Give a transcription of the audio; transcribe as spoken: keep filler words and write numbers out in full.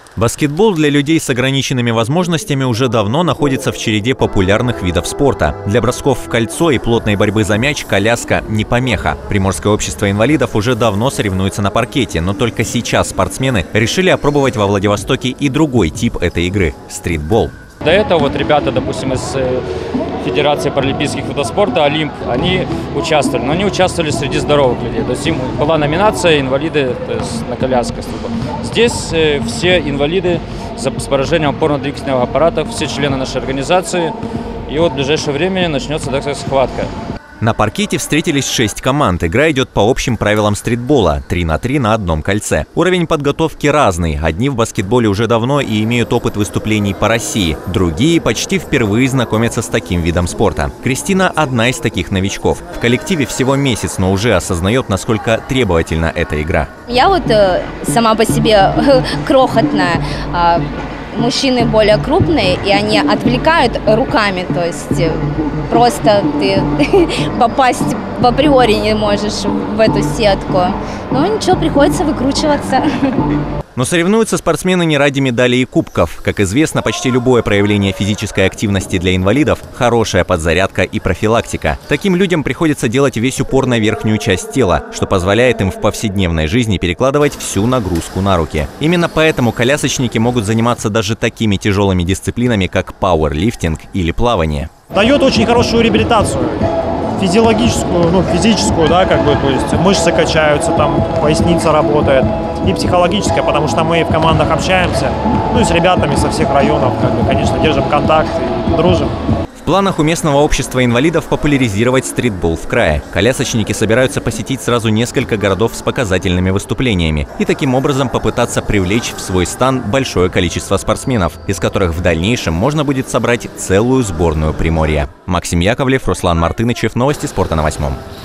Баскетбол для людей с ограниченными возможностями уже давно находится в череде популярных видов спорта. Для бросков в кольцо и плотной борьбы за мяч коляска не помеха. Приморское общество инвалидов уже давно соревнуется на паркете, но только сейчас спортсмены решили опробовать во Владивостоке и другой тип этой игры – стритбол. До этого вот ребята, допустим, из Федерации паралимпийских видов спорта «Олимп», они участвовали, но они участвовали среди здоровых людей. То есть им была номинация «Инвалиды», то есть на колясках. Здесь все инвалиды с поражением опорно-двигательного аппарата, все члены нашей организации. И вот в ближайшее время начнется, так сказать, схватка. На паркете встретились шесть команд. Игра идет по общим правилам стритбола – три на три на одном кольце. Уровень подготовки разный. Одни в баскетболе уже давно и имеют опыт выступлений по России. Другие почти впервые знакомятся с таким видом спорта. Кристина – одна из таких новичков. В коллективе всего месяц, но уже осознает, насколько требовательна эта игра. Я вот э, сама по себе крохотная. Э, Мужчины более крупные, и они отвлекают руками, то есть просто ты попасть в априори не можешь в эту сетку. Но ничего, приходится выкручиваться. Но соревнуются спортсмены не ради медалей и кубков. Как известно, почти любое проявление физической активности для инвалидов – хорошая подзарядка и профилактика. Таким людям приходится делать весь упор на верхнюю часть тела, что позволяет им в повседневной жизни перекладывать всю нагрузку на руки. Именно поэтому колясочники могут заниматься даже такими тяжелыми дисциплинами, как пауэрлифтинг или плавание. Дает очень хорошую реабилитацию. Физиологическую, ну, физическую, да, как бы, то есть мышцы качаются, там, поясница работает, и психологическая, потому что мы в командах общаемся, ну, и с ребятами со всех районов, как бы, конечно, держим контакт и дружим. В планах у местного общества инвалидов популяризировать стритбол в крае. Колясочники собираются посетить сразу несколько городов с показательными выступлениями и таким образом попытаться привлечь в свой стан большое количество спортсменов, из которых в дальнейшем можно будет собрать целую сборную Приморья. Максим Яковлев, Руслан Мартынычев. Новости спорта на восьмом.